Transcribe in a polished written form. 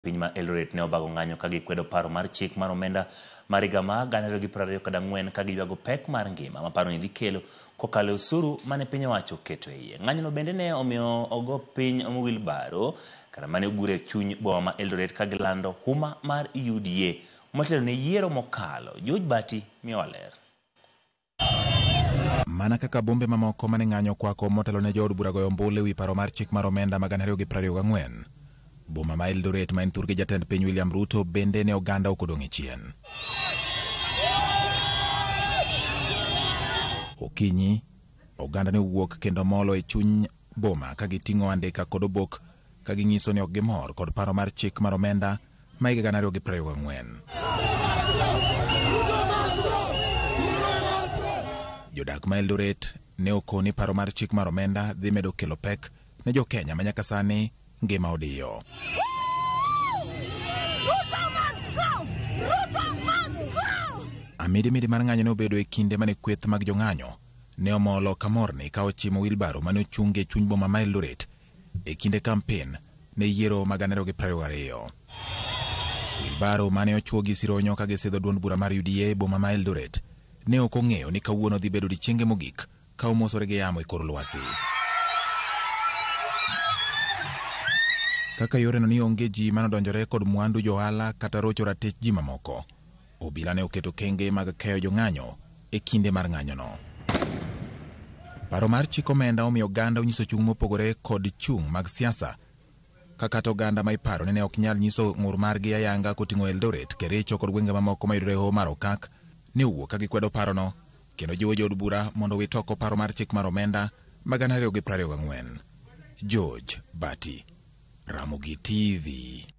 Piny ma Eldoret ne obago ng'anyo ka gikwedo paro mar chik mar omenda mar higa ma 2024 ka giywago pek mar ngima ma paro ni dhi kelo kokalo osuru mane piny owacho keto e iye. Ng'anyono bende ne omiyo ogo piny wheelbarrow kata mane ogure chuny boma ma Eldoret ka gilando huma mar UDA motelo ne yiero mokalo. George Bati miyowa ler. Mana kaka bombe mamoko mane ng'anyo kwako motelo ne jood bura goyo ombulu ewi paro mar chik mar omenda ma 2024, boma ma Eldoret ma en thurgi jatend piny William Ruto bende ne oganda ok odong' chien. Okinyi, oganda ne wuok kendo molo e chuny boma ka giting'o andika kod obok ka ginyiso ni ok gimor kod paro mar chik mar omenda ma higa 2024. Jodak ma Eldoret ne okoni paro mar chik mar omenda dhi medo kelo pek ne jo Kenya ma nyaka sani ngima odiyo. Amidi mar ng'anyo ne obedo e kinde mane kweth mag jong'anyo ne omolo kamorni ka ochimo wheelbarrow mane ochunge chuny boma ma Eldoret e kinde kampen ne yiero mag 2022. Wheelbarrow mane ochuo gi sironyo ka gisidho duond bura mar UDA boma ma Eldoret ne ok ong'eyo ni kawuono dhi bedo odiechienge mogik ka omosore gi yamo e kor lwasi. Kaka yoreno ni onge ji manodonjore kod mwandu johala kata rocho ratich ji mamoko, obila ne oketo kenge mag keyo jong'anyo e kinde mar ng'anyono. Paro mar chik omenda omiyo oganda onyiso chung' mopogore kod chung' mag siasa, kaka oganda ma iparo ne ok nyal nyiso ng'ur margi ayanga koting'o Eldoret, Kericho kod gwenge mamoko mayudore e hoho mar Okak, ne owuok ka gikwedo parono kendo jiwo jood bura mondo wit oko paro mar chik mar omenda ma 2024. George Bati, Ramogi TV.